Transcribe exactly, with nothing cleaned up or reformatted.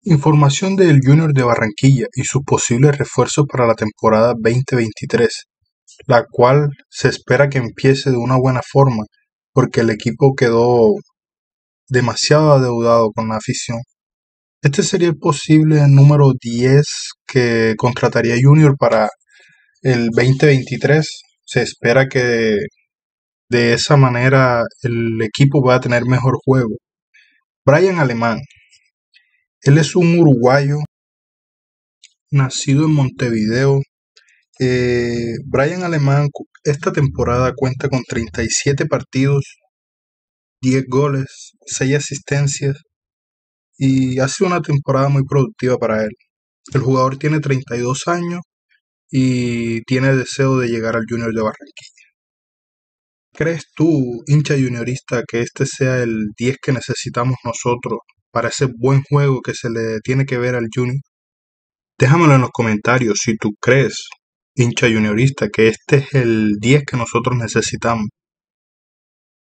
Información del Junior de Barranquilla y sus posibles refuerzos para la temporada veinte veintitrés, la cual se espera que empiece de una buena forma, porque el equipo quedó demasiado adeudado con la afición. Este sería el posible número diez que contrataría Junior para el veinte veintitrés. Se espera que de esa manera el equipo va a tener mejor juego. Brian Alemán, él es un uruguayo nacido en Montevideo. Eh, Brian Alemán cu- esta temporada cuenta con treinta y siete partidos, diez goles, seis asistencias y ha sido una temporada muy productiva para él. El jugador tiene treinta y dos años y tiene deseo de llegar al Junior de Barranquilla. ¿Crees tú, hincha juniorista, que este sea el diez que necesitamos nosotros para ese buen juego que se le tiene que ver al Junior? Déjamelo en los comentarios si tú crees, hincha juniorista, que este es el diez que nosotros necesitamos.